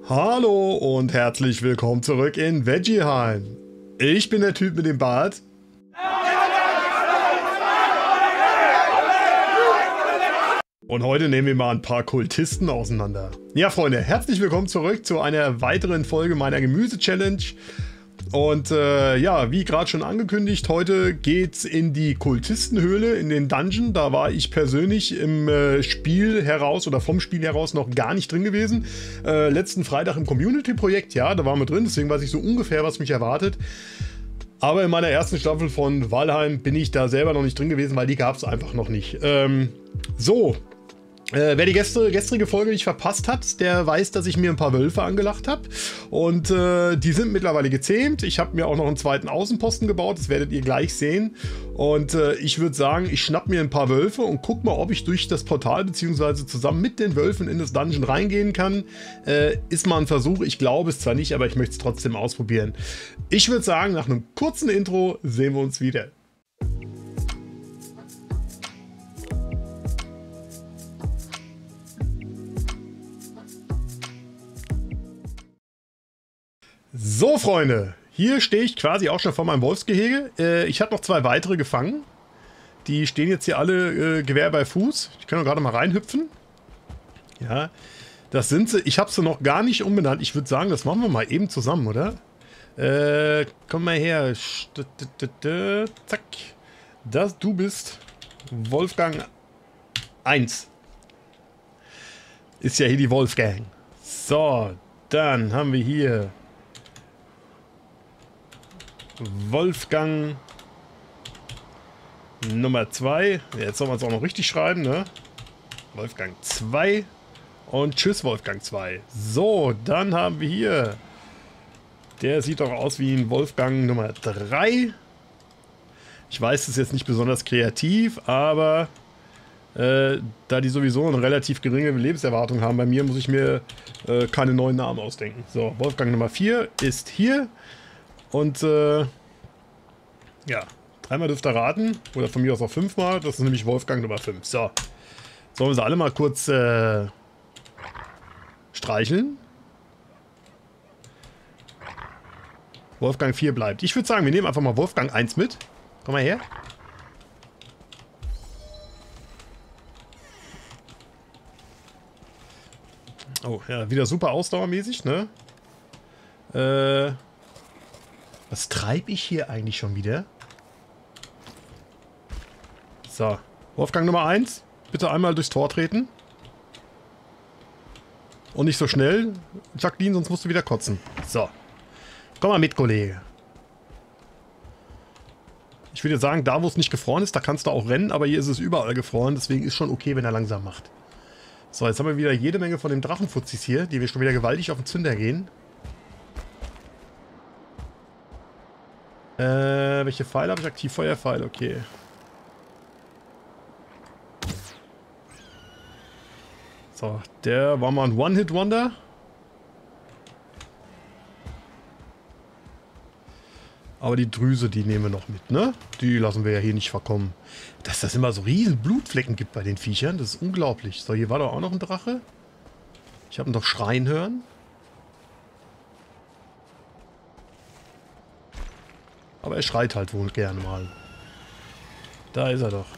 Hallo und herzlich willkommen zurück in Veggieheim. Ich bin der Typ mit dem Bart. Und heute nehmen wir mal ein paar Kultisten auseinander. Ja, Freunde, herzlich willkommen zurück zu einer weiteren Folge meiner Gemüse-Challenge. Und ja, wie gerade schon angekündigt, heute geht's in die Kultistenhöhle, in den Dungeon. Da war ich persönlich im Spiel heraus oder vom Spiel heraus noch gar nicht drin gewesen. Letzten Freitag im Community-Projekt, ja, da waren wir drin, deswegen weiß ich so ungefähr, was mich erwartet. Aber in meiner ersten Staffel von Valheim bin ich da selber noch nicht drin gewesen, weil die gab es einfach noch nicht. Wer die gestrige Folge nicht verpasst hat, der weiß, dass ich mir ein paar Wölfe angelacht habe. Und die sind mittlerweile gezähmt. Ich habe mir auch noch einen zweiten Außenposten gebaut. Das werdet ihr gleich sehen. Und ich würde sagen, ich schnapp mir ein paar Wölfe und guck mal, ob ich durch das Portal bzw. zusammen mit den Wölfen in das Dungeon reingehen kann. Ist mal ein Versuch. Ich glaube es zwar nicht, aber ich möchte es trotzdem ausprobieren. Ich würde sagen, nach einem kurzen Intro sehen wir uns wieder. So, Freunde, hier stehe ich quasi auch schon vor meinem Wolfsgehege. Ich habe noch zwei weitere gefangen. Die stehen jetzt hier alle Gewehr bei Fuß. Ich kann doch gerade mal reinhüpfen. Ja, das sind sie. Ich habe sie noch gar nicht umbenannt. Ich würde sagen, das machen wir mal eben zusammen, oder? Komm mal her. Zack. Du bist Wolfgang 1. Ist ja hier die Wolfgang. So, dann haben wir hier Wolfgang Nummer 2. Jetzt soll man es auch noch richtig schreiben, ne? Wolfgang 2. Und tschüss, Wolfgang 2. So, dann haben wir hier. Der sieht doch aus wie ein Wolfgang Nummer 3. Ich weiß, das ist jetzt nicht besonders kreativ, aber da die sowieso eine relativ geringe Lebenserwartung haben bei mir, muss ich mir keine neuen Namen ausdenken. So, Wolfgang Nummer 4 ist hier. Und ja, dreimal dürft ihr raten. Oder von mir aus auch fünfmal. Das ist nämlich Wolfgang Nummer 5. So. Sollen wir sie alle mal kurz streicheln? Wolfgang 4 bleibt. Ich würde sagen, wir nehmen einfach mal Wolfgang 1 mit. Komm mal her. Oh, ja, wieder super ausdauermäßig, ne? Was treibe ich hier eigentlich schon wieder? So, Wolfgang Nummer 1. Bitte einmal durchs Tor treten. Und nicht so schnell, Jacqueline, sonst musst du wieder kotzen. So. Komm mal mit, Kollege. Ich würde sagen, da wo es nicht gefroren ist, da kannst du auch rennen, aber hier ist es überall gefroren, deswegen ist schon okay, wenn er langsam macht. So, jetzt haben wir wieder jede Menge von den Drachenfuzis hier, die wir schon wieder gewaltig auf den Zünder gehen. Welche Pfeile habe ich aktiv? Feuerpfeil, okay. So, der war mal ein One-Hit-Wonder. Aber die Drüse, die nehmen wir noch mit, ne? Die lassen wir ja hier nicht verkommen. Dass das immer so riesen Blutflecken gibt bei den Viechern, das ist unglaublich. So, hier war doch auch noch ein Drache. Ich habe ihn doch schreien hören. Aber er schreit halt wohl gerne mal. Da ist er doch.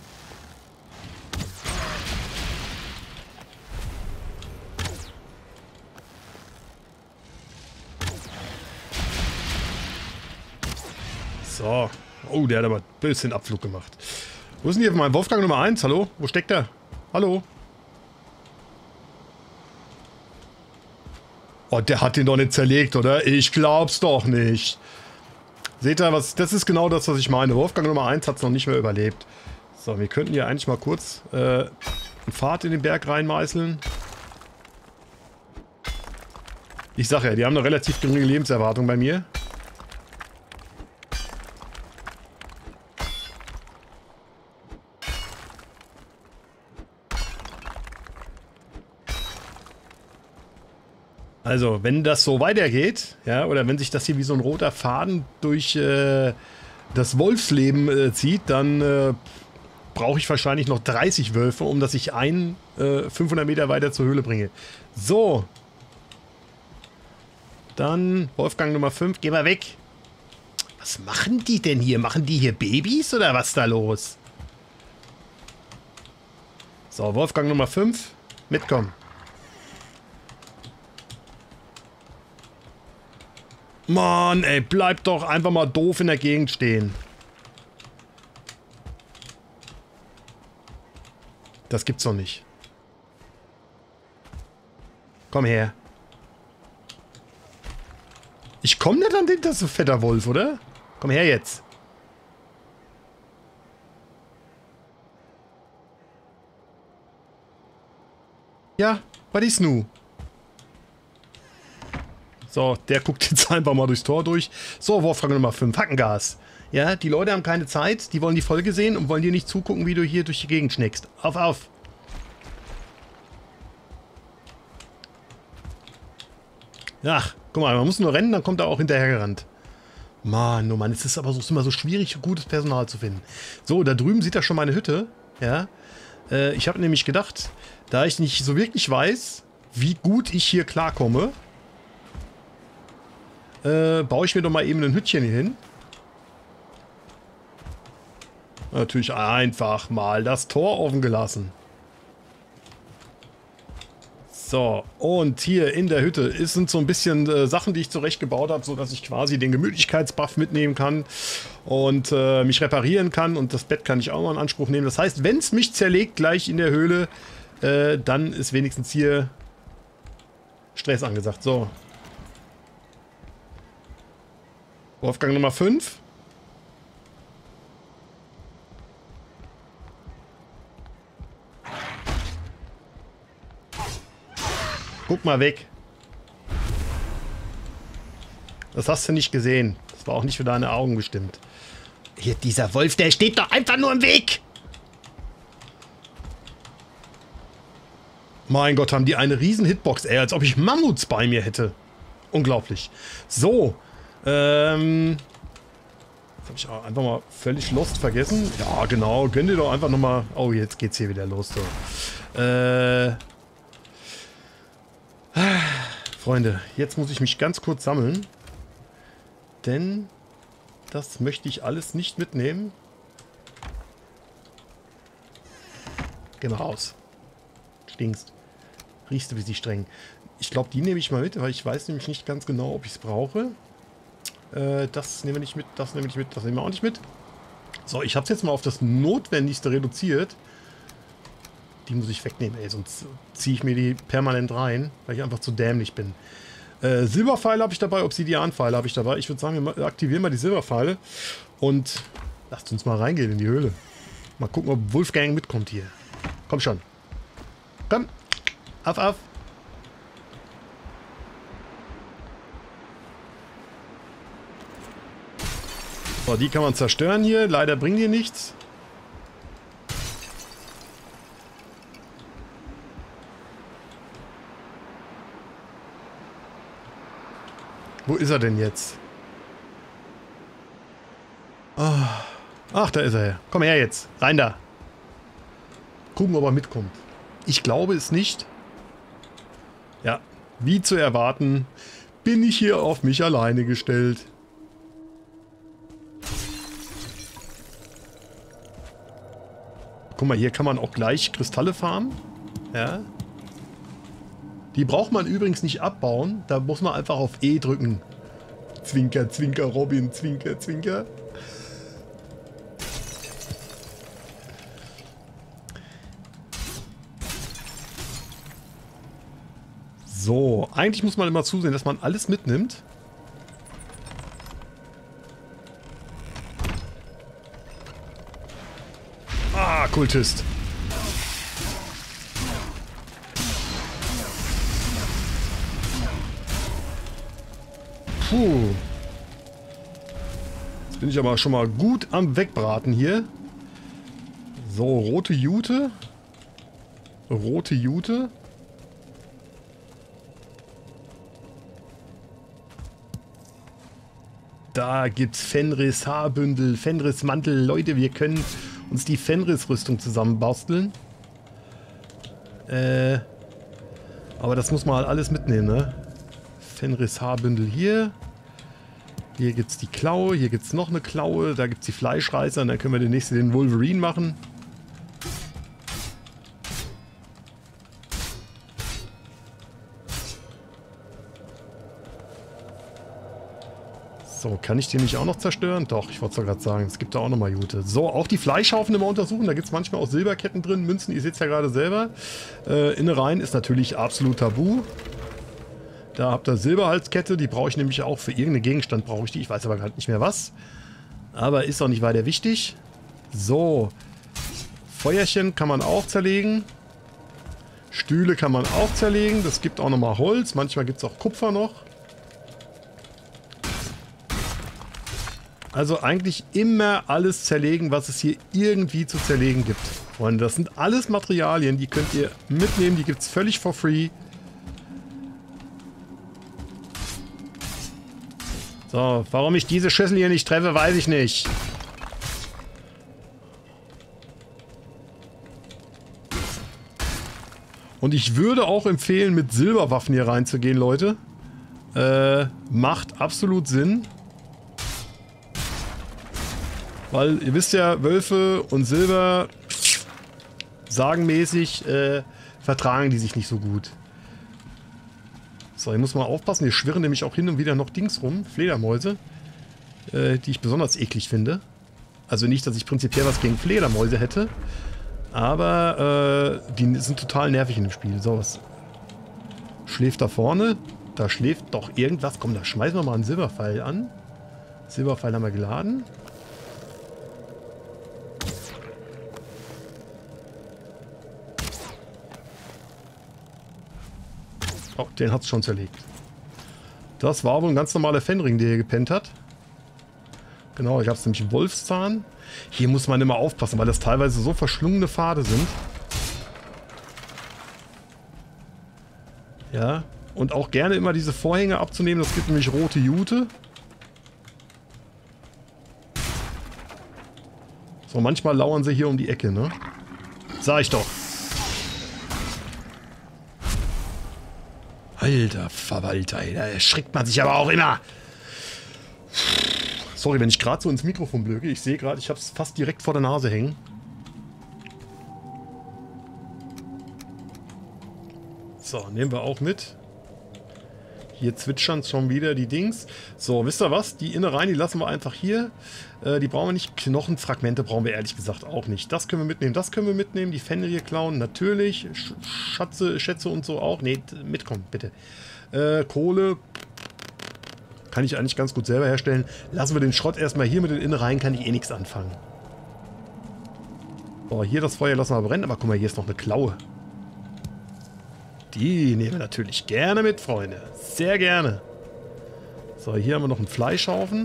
So. Oh, der hat aber ein bisschen Abflug gemacht. Wo ist denn hier mein Wolfgang Nummer 1? Hallo? Wo steckt er? Hallo? Oh, der hat den doch nicht zerlegt, oder? Ich glaub's doch nicht. Seht ihr, das ist genau das, was ich meine. Wolfgang Nummer 1 hat es noch nicht mehr überlebt. So, wir könnten hier eigentlich mal kurz einen Pfad in den Berg reinmeißeln. Ich sag ja, die haben eine relativ geringe Lebenserwartung bei mir. Also, wenn das so weitergeht, ja, oder wenn sich das hier wie so ein roter Faden durch das Wolfsleben zieht, dann brauche ich wahrscheinlich noch 30 Wölfe, um dass ich einen 500 Meter weiter zur Höhle bringe. So. Dann Wolfgang Nummer 5. Geh mal weg. Was machen die denn hier? Machen die hier Babys oder was ist da los? So, Wolfgang Nummer 5. Mitkommen. Mann, ey, bleib doch einfach mal doof in der Gegend stehen. Das gibt's doch nicht. Komm her. Ich komm nicht an den, das ist so fetter Wolf, oder? Komm her jetzt. Ja, was ist nu? So, der guckt jetzt einfach mal durchs Tor durch. So, Wolfgang Nummer 5, Hackengas. Ja, die Leute haben keine Zeit, die wollen die Folge sehen und wollen dir nicht zugucken, wie du hier durch die Gegend schnickst. Auf, auf. Ach, guck mal, man muss nur rennen, dann kommt er auch hinterhergerannt. Mann, oh Mann, es ist aber so, immer so schwierig, gutes Personal zu finden. So, da drüben sieht er schon meine Hütte. Ja, ich habe nämlich gedacht, da ich nicht so wirklich weiß, wie gut ich hier klarkomme, baue ich mir doch mal eben ein Hütchen hier hin. Natürlich einfach mal das Tor offen gelassen. So, und hier in der Hütte sind so ein bisschen Sachen, die ich zurechtgebaut habe, sodass ich quasi den Gemütlichkeitsbuff mitnehmen kann und mich reparieren kann. Und das Bett kann ich auch mal in Anspruch nehmen. Das heißt, wenn es mich zerlegt gleich in der Höhle, dann ist wenigstens hier Stress angesagt. So. Wolfgang Nummer 5. Guck mal weg. Das hast du nicht gesehen. Das war auch nicht für deine Augen bestimmt. Hier, dieser Wolf, der steht doch einfach nur im Weg. Mein Gott, haben die eine riesen Hitbox, ey, als ob ich Mammuts bei mir hätte. Unglaublich. So, das habe ich auch einfach mal völlig lost vergessen. Ja, genau, gönn dir doch einfach nochmal... Oh, jetzt geht's hier wieder los, so. Freunde, jetzt muss ich mich ganz kurz sammeln. Denn das möchte ich alles nicht mitnehmen. Geh mal raus. Stinkst. Riechst du wie sie streng. Ich glaube, die nehme ich mal mit, weil ich weiß nämlich nicht ganz genau, ob ich es brauche. Das nehmen wir nicht mit, das nehmen wir nicht mit, das nehmen wir auch nicht mit. So, ich habe es jetzt mal auf das Notwendigste reduziert. Die muss ich wegnehmen, ey, sonst ziehe ich mir die permanent rein, weil ich einfach zu dämlich bin. Silberpfeile habe ich dabei, Obsidianpfeile habe ich dabei. Ich würde sagen, wir aktivieren mal die Silberpfeile und lasst uns mal reingehen in die Höhle. Mal gucken, ob Wolfgang mitkommt hier. Komm schon. Komm. Auf, auf. So, die kann man zerstören hier. Leider bringen die nichts. Wo ist er denn jetzt? Oh. Ach, da ist er. Komm her jetzt. Rein da. Gucken, ob er mitkommt. Ich glaube es nicht. Ja, wie zu erwarten, bin ich hier auf mich alleine gestellt. Guck mal, hier kann man auch gleich Kristalle farmen. Ja. Die braucht man übrigens nicht abbauen. Da muss man einfach auf E drücken. Zwinker, zwinker, Robin, zwinker, zwinker. So, eigentlich muss man immer zusehen, dass man alles mitnimmt. Ah, Kultist. Puh. Jetzt bin ich aber schon mal gut am Wegbraten hier. So, rote Jute. Rote Jute. Da gibt's Fenris Haarbündel, Fenris Mantel. Leute, wir können uns die Fenris-Rüstung zusammenbasteln. Aber das muss man halt alles mitnehmen, ne? Fenris-Haarbündel hier. Hier gibt es die Klaue, hier gibt es noch eine Klaue, da gibt es die Fleischreißer und dann können wir den nächsten den Wolverine machen. So, kann ich den nicht auch noch zerstören? Doch, ich wollte es doch gerade sagen, es gibt da auch nochmal Jute. So, auch die Fleischhaufen immer untersuchen, da gibt es manchmal auch Silberketten drin, Münzen, ihr seht es ja gerade selber. Innereien ist natürlich absolut tabu. Da habt ihr Silberhalskette, die brauche ich nämlich auch für irgendeinen Gegenstand, brauche ich die. Ich weiß aber gerade nicht mehr was. Aber ist auch nicht weiter wichtig. So, Feuerchen kann man auch zerlegen. Stühle kann man auch zerlegen, das gibt auch nochmal Holz, manchmal gibt es auch Kupfer noch. Also eigentlich immer alles zerlegen, was es hier irgendwie zu zerlegen gibt. Freunde, das sind alles Materialien, die könnt ihr mitnehmen, die gibt es völlig for free. So, warum ich diese Schüssel hier nicht treffe, weiß ich nicht. Und ich würde auch empfehlen, mit Silberwaffen hier reinzugehen, Leute. Macht absolut Sinn. Weil ihr wisst ja, Wölfe und Silber sagenmäßig vertragen die sich nicht so gut. So, hier muss man aufpassen. Hier schwirren nämlich auch hin und wieder noch Dings rum. Fledermäuse. Die ich besonders eklig finde. Also nicht, dass ich prinzipiell was gegen Fledermäuse hätte. Aber die sind total nervig in dem Spiel. So, was schläft da vorne? Da schläft doch irgendwas. Komm, da schmeißen wir mal einen Silberpfeil an. Silberpfeil haben wir geladen. Oh, den hat es schon zerlegt. Das war wohl ein ganz normaler Fenring, der hier gepennt hat. Genau, ich habe es nämlich im Wolfszahn. Hier muss man immer aufpassen, weil das teilweise so verschlungene Pfade sind. Ja, und auch gerne immer diese Vorhänge abzunehmen. Das gibt nämlich rote Jute. So, manchmal lauern sie hier um die Ecke, ne? Sag ich doch. Alter Verwalter, da erschrickt man sich aber auch immer. Sorry, wenn ich gerade so ins Mikrofon blöke. Ich sehe gerade, ich habe es fast direkt vor der Nase hängen. So, nehmen wir auch mit. Hier zwitschern schon wieder die Dings. So, wisst ihr was? Die Innereien, die lassen wir einfach hier. Die brauchen wir nicht. Knochenfragmente brauchen wir ehrlich gesagt auch nicht. Das können wir mitnehmen, das können wir mitnehmen. Die Fenrir hier klauen, natürlich. Schätze und so auch. Ne, mitkommen, bitte. Kohle kann ich eigentlich ganz gut selber herstellen. Lassen wir den Schrott erstmal hier mit den Innereien, kann ich eh nichts anfangen. So, hier das Feuer lassen wir brennen. Aber guck mal, hier ist noch eine Klaue. Die nehmen wir natürlich gerne mit, Freunde. Sehr gerne. So, hier haben wir noch einen Fleischhaufen.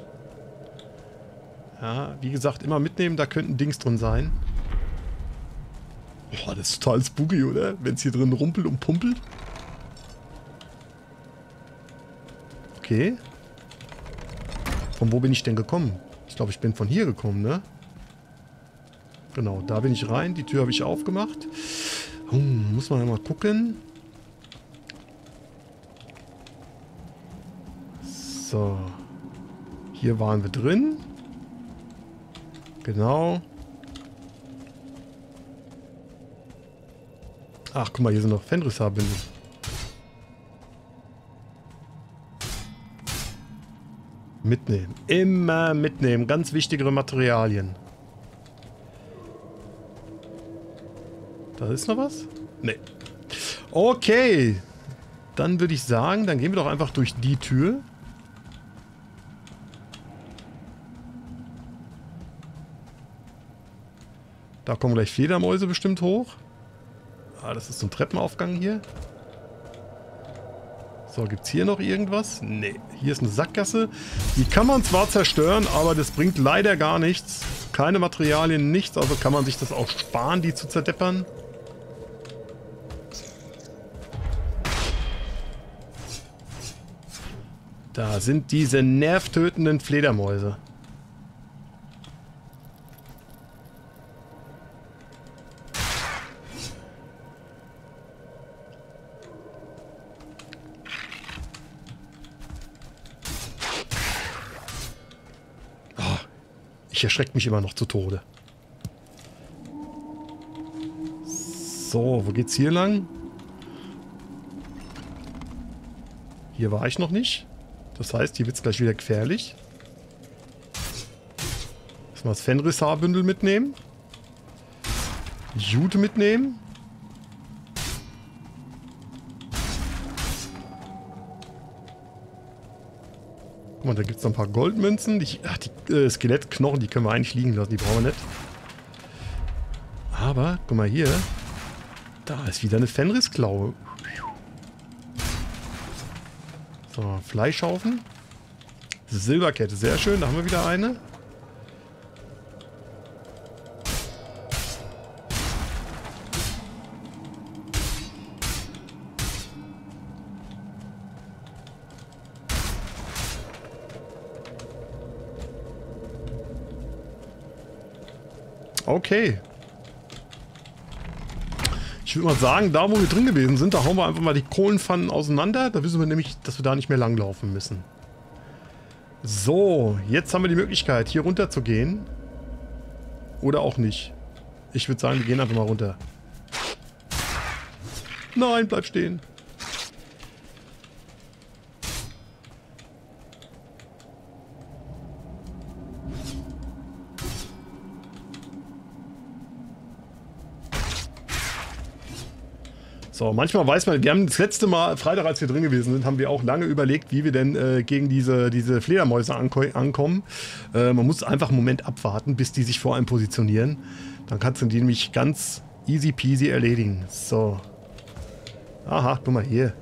Ja, wie gesagt, immer mitnehmen, da könnten Dings drin sein. Boah, das ist total spooky, oder? Wenn es hier drin rumpelt und pumpelt. Okay. Von wo bin ich denn gekommen? Ich glaube, ich bin von hier gekommen, ne? Genau, da bin ich rein. Die Tür habe ich aufgemacht. Muss man ja mal gucken. So. Hier waren wir drin. Genau. Ach, guck mal, hier sind noch Fenris-Haarbündel. Mitnehmen. Immer mitnehmen. Ganz wichtigere Materialien. Da ist noch was? Nee. Okay. Dann würde ich sagen, dann gehen wir doch einfach durch die Tür. Da kommen gleich Fledermäuse bestimmt hoch. Ah, das ist so ein Treppenaufgang hier. So, gibt es hier noch irgendwas? Nee. Hier ist eine Sackgasse. Die kann man zwar zerstören, aber das bringt leider gar nichts. Keine Materialien, nichts. Also kann man sich das auch sparen, die zu zerdeppern. Da sind diese nervtötenden Fledermäuse. Ich erschrecke mich immer noch zu Tode. So, wo geht's hier lang? Hier war ich noch nicht. Das heißt, hier wird es gleich wieder gefährlich. Lass mal das Fenrishaarbündel mitnehmen. Jute mitnehmen. Guck mal, da gibt es noch ein paar Goldmünzen. Die Skelettknochen, die können wir eigentlich liegen lassen. Die brauchen wir nicht. Aber, guck mal hier. Da ist wieder eine Fenrisklaue. So, Fleischhaufen. Silberkette, sehr schön. Da haben wir wieder eine. Okay. Ich würde mal sagen, da wo wir drin gewesen sind, da hauen wir einfach mal die Kohlenpfannen auseinander. Da wissen wir nämlich, dass wir da nicht mehr langlaufen müssen. So, jetzt haben wir die Möglichkeit, hier runter zu gehen. Oder auch nicht. Ich würde sagen, wir gehen einfach mal runter. Nein, bleib stehen. So, manchmal weiß man, wir haben das letzte Mal, Freitag, als wir drin gewesen sind, haben wir auch lange überlegt, wie wir denn gegen diese Fledermäuse ankommen. Man muss einfach einen Moment abwarten, bis die sich vor einem positionieren. Dann kannst du die nämlich ganz easy peasy erledigen. So. Aha, guck mal hier.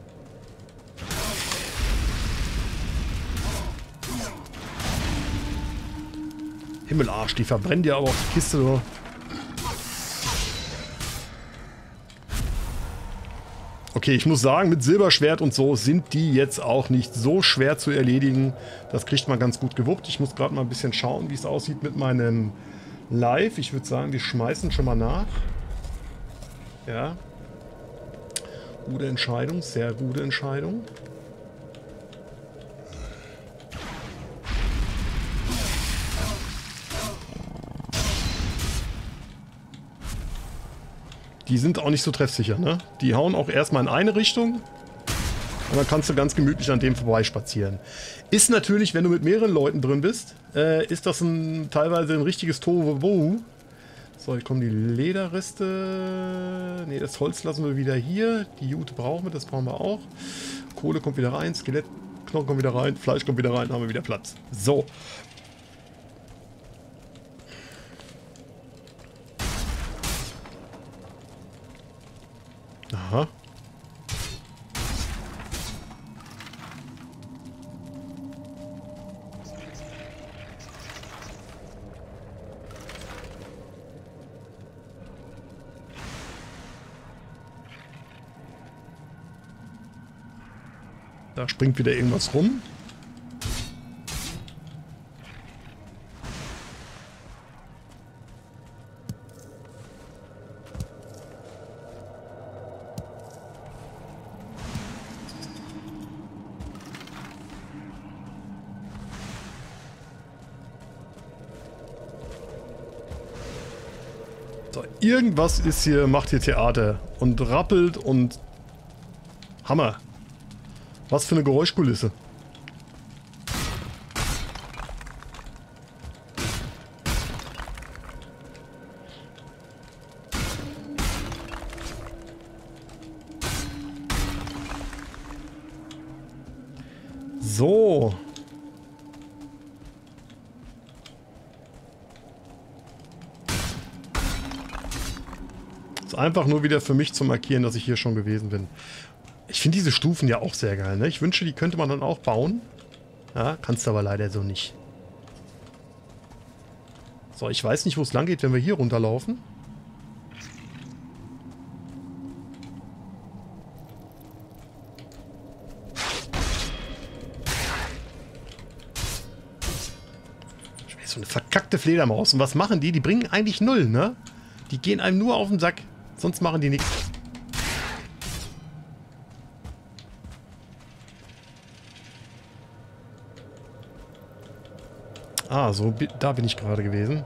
Himmelarsch, die verbrennen dir aber auch die Kiste so. Okay, ich muss sagen, mit Silberschwert und so sind die jetzt auch nicht so schwer zu erledigen. Das kriegt man ganz gut gewuppt. Ich muss gerade mal ein bisschen schauen, wie es aussieht mit meinem Live. Ich würde sagen, wir schmeißen schon mal nach. Ja. Gute Entscheidung, sehr gute Entscheidung. Die sind auch nicht so treffsicher, ne? Die hauen auch erstmal in eine Richtung und dann kannst du ganz gemütlich an dem vorbeispazieren. Ist natürlich, wenn du mit mehreren Leuten drin bist, ist das teilweise ein richtiges Tohuwabohu. So, hier kommen die Lederreste. Ne, das Holz lassen wir wieder hier. Die Jute brauchen wir, das brauchen wir auch. Kohle kommt wieder rein, Skelettknochen kommt wieder rein, Fleisch kommt wieder rein, dann haben wir wieder Platz. So. Aha. Da springt wieder irgendwas rum. So, irgendwas ist hier, macht hier Theater und rappelt und Hammer. Was für eine Geräuschkulisse. So. Ist einfach nur wieder für mich zu markieren, dass ich hier schon gewesen bin. Ich finde diese Stufen ja auch sehr geil, ne? Ich wünsche, die könnte man dann auch bauen. Ja, kannst du aber leider so nicht. So, ich weiß nicht, wo es lang geht, wenn wir hier runterlaufen. So eine verkackte Fledermaus. Und was machen die? Die bringen eigentlich null, ne? Die gehen einem nur auf den Sack. Sonst machen die nichts. Ah, so, da bin ich gerade gewesen.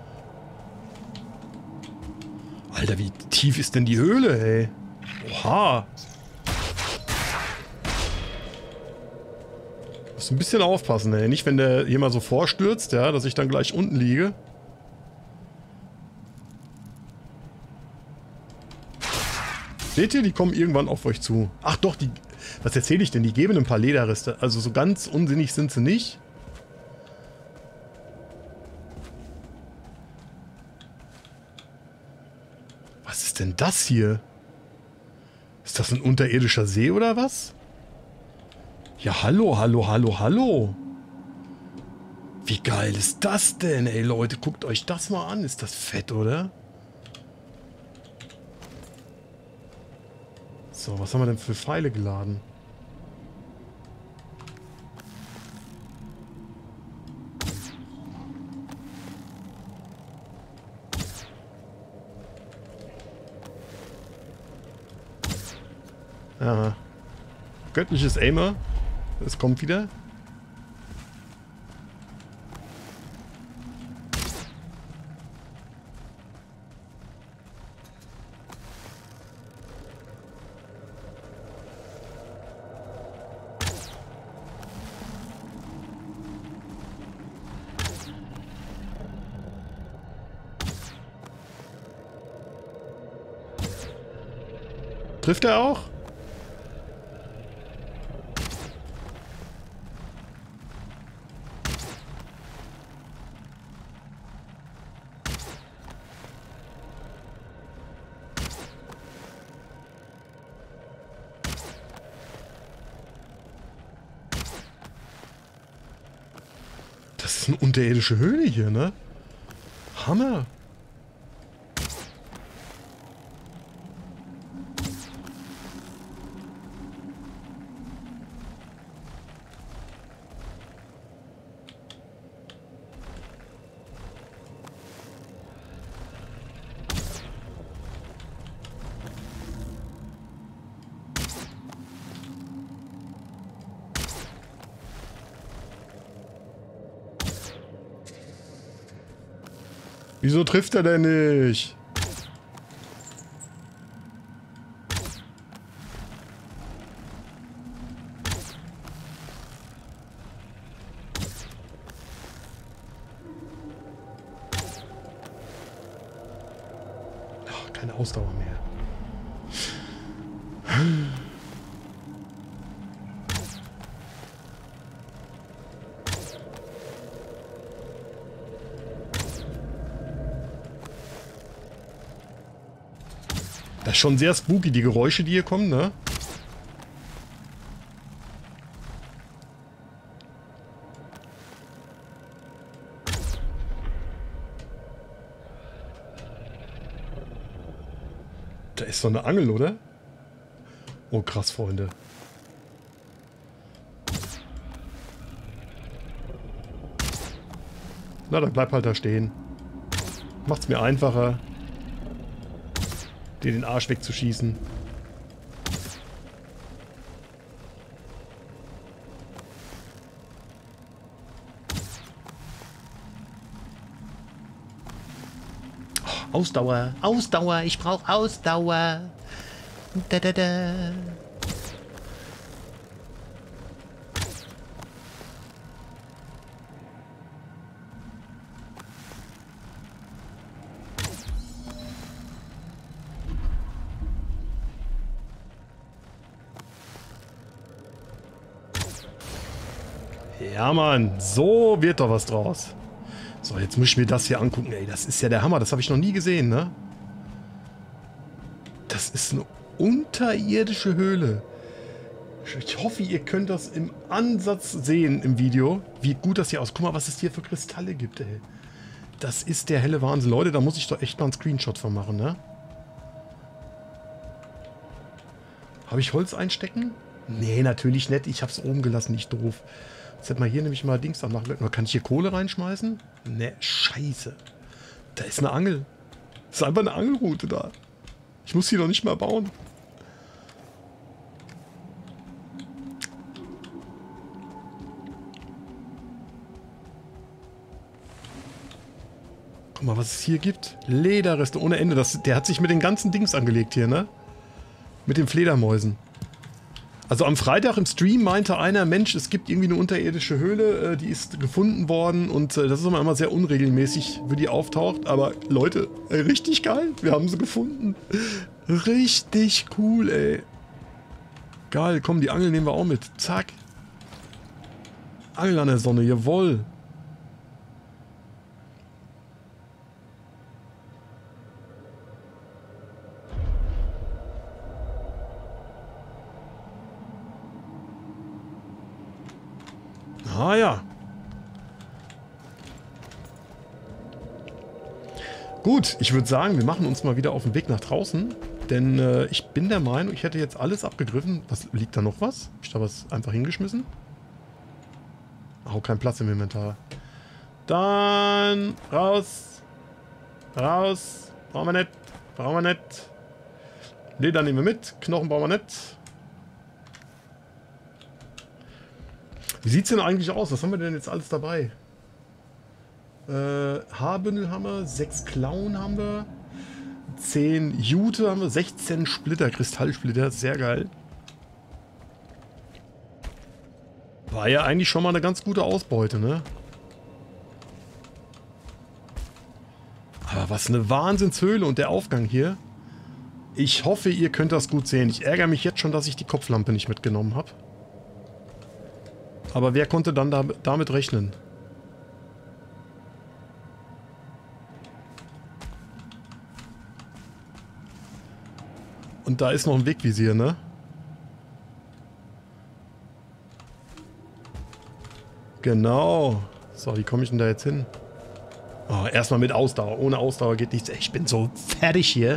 Alter, wie tief ist denn die Höhle, ey? Oha. Muss ein bisschen aufpassen, ey. Nicht, wenn der hier mal so vorstürzt, ja, dass ich dann gleich unten liege. Seht ihr, die kommen irgendwann auf euch zu. Ach doch, die... Was erzähle ich denn? Die geben ein paar Lederreste. Also so ganz unsinnig sind sie nicht. Was ist denn das hier? Ist das ein unterirdischer See oder was? Ja, hallo, hallo, hallo, hallo. Wie geil ist das denn, ey Leute? Guckt euch das mal an. Ist das fett, oder? So, was haben wir denn für Pfeile geladen? Aha. Göttliches Aimer. Es kommt wieder. Trifft er auch? Das ist eine unterirdische Höhle hier, ne? Hammer. Wieso trifft er denn nicht? Ach, keine Ausdauer mehr. Das ist schon sehr spooky, die Geräusche, die hier kommen, ne? Da ist doch eine Angel, oder? Oh, krass, Freunde. Na, dann bleib halt da stehen. Macht's mir einfacher, dir den Arsch wegzuschießen. Oh, Ausdauer, Ausdauer, ich brauche Ausdauer. Da, da, da. Ja, Mann, so wird doch was draus. So, jetzt muss ich mir das hier angucken. Ey, das ist ja der Hammer. Das habe ich noch nie gesehen, ne? Das ist eine unterirdische Höhle. Ich hoffe, ihr könnt das im Ansatz sehen im Video, wie gut das hier aussieht. Guck mal, was es hier für Kristalle gibt, ey. Das ist der helle Wahnsinn. Leute, da muss ich doch echt mal einen Screenshot von machen, ne? Habe ich Holz einstecken? Nee, natürlich nicht. Ich habe es oben gelassen, nicht doof. Jetzt hätte man hier nämlich mal Dings anmachen können. Oder kann ich hier Kohle reinschmeißen? Ne, scheiße. Da ist eine Angel. Das ist einfach eine Angelroute da. Ich muss sie noch nicht mal bauen. Guck mal, was es hier gibt. Lederreste ohne Ende. Der hat sich mit den ganzen Dings angelegt hier, ne? Mit den Fledermäusen. Also am Freitag im Stream meinte einer, Mensch, es gibt irgendwie eine unterirdische Höhle, die ist gefunden worden und das ist immer sehr unregelmäßig, wie die auftaucht. Aber Leute, richtig geil, wir haben sie gefunden. Richtig cool, ey. Geil, komm, die Angel nehmen wir auch mit. Zack. Angel an der Sonne, jawohl. Ah ja. Gut, ich würde sagen, wir machen uns mal wieder auf den Weg nach draußen. Denn ich bin der Meinung, ich hätte jetzt alles abgegriffen. Was, liegt da noch was? Hab ich da was einfach hingeschmissen? Oh, kein Platz im Inventar. Dann raus. Raus. Brauchen wir nicht. Brauchen wir nicht. Leder nehmen wir mit. Knochen brauchen wir nicht. Wie sieht es denn eigentlich aus? Was haben wir denn jetzt alles dabei? Haarbündel haben wir, 6 Klauen haben wir, 10 Jute haben wir, 16 Splitter, Kristallsplitter, sehr geil. War ja eigentlich schon mal eine ganz gute Ausbeute, ne? Aber was eine Wahnsinnshöhle und der Aufgang hier. Ich hoffe, ihr könnt das gut sehen. Ich ärgere mich jetzt schon, dass ich die Kopflampe nicht mitgenommen habe. Aber wer konnte dann damit rechnen? Und da ist noch ein Wegvisier, ne? Genau. So, wie komme ich denn da jetzt hin? Oh, erstmal mit Ausdauer. Ohne Ausdauer geht nichts. Ich bin so fertig hier.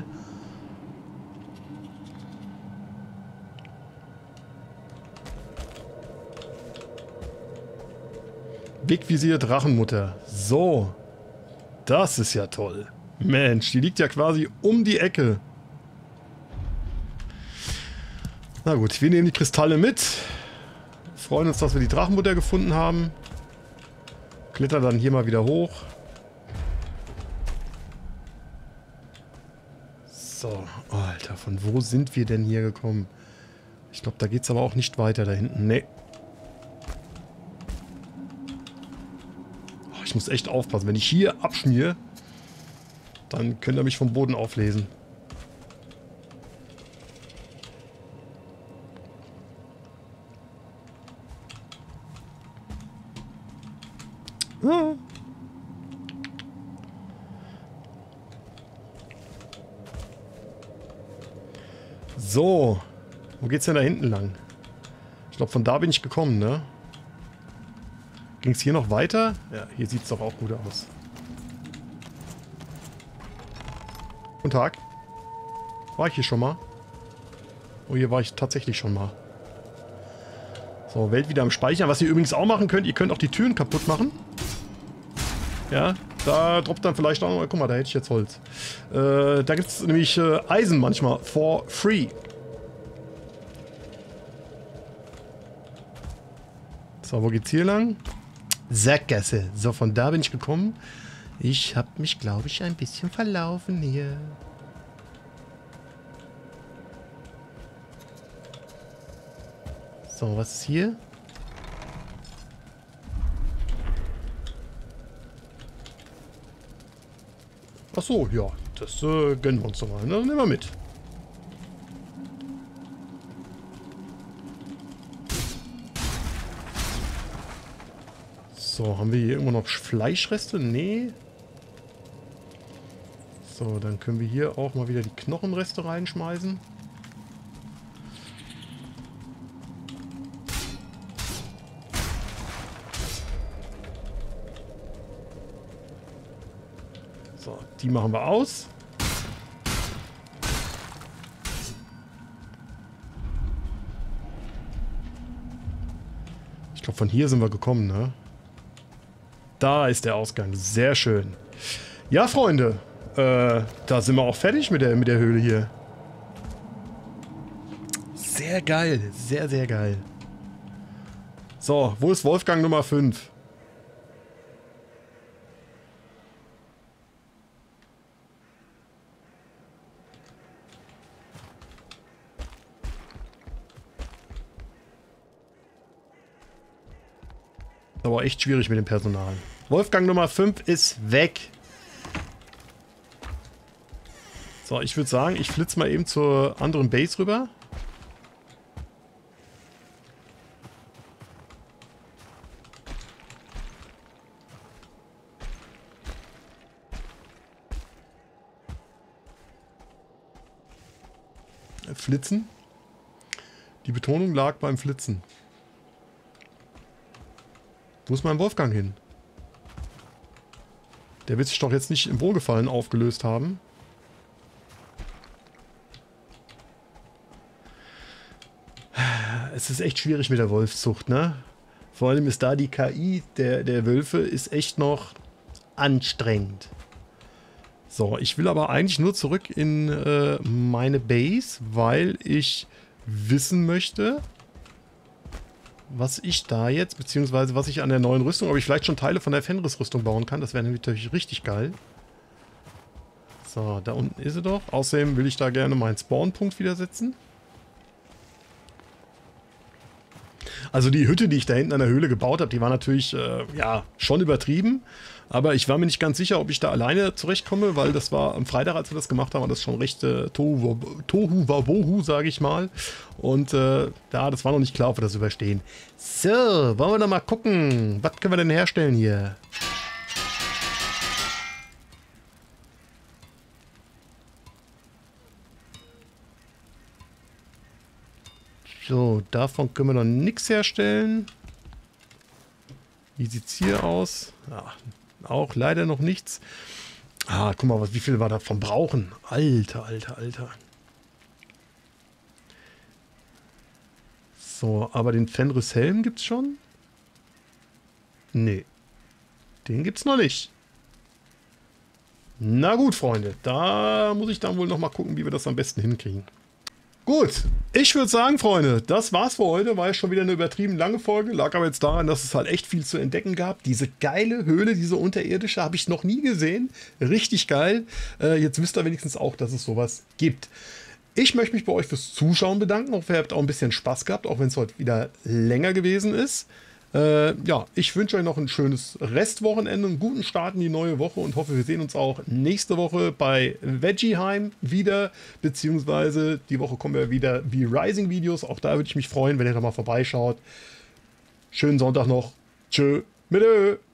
Wegvisier Drachenmutter. So. Das ist ja toll. Mensch, die liegt ja quasi um die Ecke. Na gut, wir nehmen die Kristalle mit. Freuen uns, dass wir die Drachenmutter gefunden haben. Klettern dann hier mal wieder hoch. So, Alter, von wo sind wir denn hier gekommen? Ich glaube, da geht es aber auch nicht weiter da hinten. Nee. Oh, ich muss echt aufpassen. Wenn ich hier abschmiere, dann könnt ihr mich vom Boden auflesen. Ah. So. Wo geht's denn da hinten lang? Ich glaube, von da bin ich gekommen, ne? Ging es hier noch weiter? Ja, hier sieht es doch auch gut aus. Guten Tag. War ich hier schon mal? Oh, hier war ich tatsächlich schon mal. So, Welt wieder am Speichern. Was ihr übrigens auch machen könnt, ihr könnt auch die Türen kaputt machen. Ja, da droppt dann vielleicht auch noch... Guck mal, da hätte ich jetzt Holz. Da gibt es nämlich Eisen manchmal for free. So, wo geht's hier lang? Sackgasse. So, von da bin ich gekommen. Ich habe mich, glaube ich, ein bisschen verlaufen hier. So, was ist hier? Ach so, ja, das gönnen wir uns doch mal. Ne? Nehmen wir mit. So, haben wir hier irgendwo noch Fleischreste? Nee. So, dann können wir hier auch mal wieder die Knochenreste reinschmeißen. So, die machen wir aus. Ich glaube, von hier sind wir gekommen, ne? Da ist der Ausgang. Sehr schön. Ja, Freunde. Da sind wir auch fertig mit der Höhle hier. Sehr geil. Sehr, sehr geil. So, wo ist Wolfgang Nummer 5? Aber echt schwierig mit dem Personal. Wolfgang Nummer 5 ist weg. So, ich würde sagen, ich flitze mal eben zur anderen Base rüber. Flitzen. Die Betonung lag beim Flitzen. Wo ist mein Wolfgang hin? Der wird sich doch jetzt nicht im Wohlgefallen aufgelöst haben. Es ist echt schwierig mit der Wolfszucht, ne? Vor allem ist da die KI der Wölfe ist echt noch anstrengend. So, ich will aber eigentlich nur zurück in meine Base, weil ich wissen möchte, was ich da jetzt, beziehungsweise was ich an der neuen Rüstung, ob ich vielleicht schon Teile von der Fenris-Rüstung bauen kann. Das wäre natürlich richtig geil. So, da unten ist sie doch. Außerdem will ich da gerne meinen Spawnpunkt wieder setzen. Also die Hütte, die ich da hinten an der Höhle gebaut habe, die war natürlich, ja, schon übertrieben. Aber ich war mir nicht ganz sicher, ob ich da alleine zurechtkomme, weil das war am Freitag, als wir das gemacht haben, war das schon recht Tohu Wabohu, sage ich mal. Und ja, das war noch nicht klar, ob wir das überstehen. So, wollen wir doch mal gucken. Was können wir denn herstellen hier? So, davon können wir noch nichts herstellen. Wie sieht es hier aus? Ja, auch leider noch nichts. Ah, guck mal, wie viel wir davon brauchen. Alter, alter, alter. So, aber den Fenris-Helm gibt's schon? Nee. Den gibt's noch nicht. Na gut, Freunde. Da muss ich dann wohl noch mal gucken, wie wir das am besten hinkriegen. Gut, ich würde sagen, Freunde, das war's für heute. War ja schon wieder eine übertrieben lange Folge. Lag aber jetzt daran, dass es halt echt viel zu entdecken gab. Diese geile Höhle, diese unterirdische, habe ich noch nie gesehen. Richtig geil. Jetzt wisst ihr wenigstens auch, dass es sowas gibt. Ich möchte mich bei euch fürs Zuschauen bedanken. Hoffe, ihr habt auch ein bisschen Spaß gehabt, auch wenn es heute wieder länger gewesen ist. Ja, ich wünsche euch noch ein schönes Restwochenende, einen guten Start in die neue Woche und hoffe, wir sehen uns auch nächste Woche bei Veggieheim wieder, beziehungsweise die Woche kommen wir wieder wie Rising-Videos. Auch da würde ich mich freuen, wenn ihr da mal vorbeischaut. Schönen Sonntag noch. Tschö, mit Ö.